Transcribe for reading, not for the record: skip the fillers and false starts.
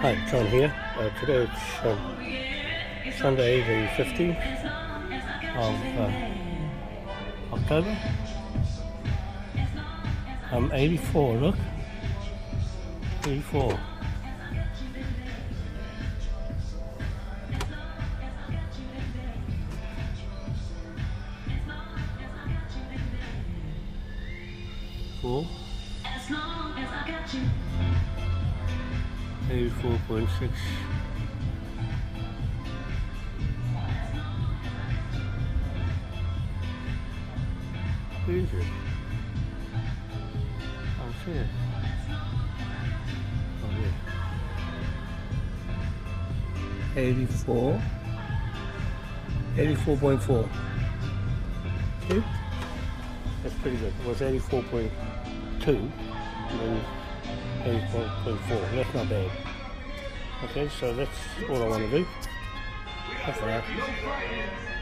Hi, John here. Today it's Sunday the 15th of October. I'm 84, look. 84. Four. 84.6. Who is it? I'll see it. Oh, yeah. 84. 84.4. See? That's pretty good. It was 84.2 and then 84.4. That's not bad. Okay, so that's all I want to do. That's all right.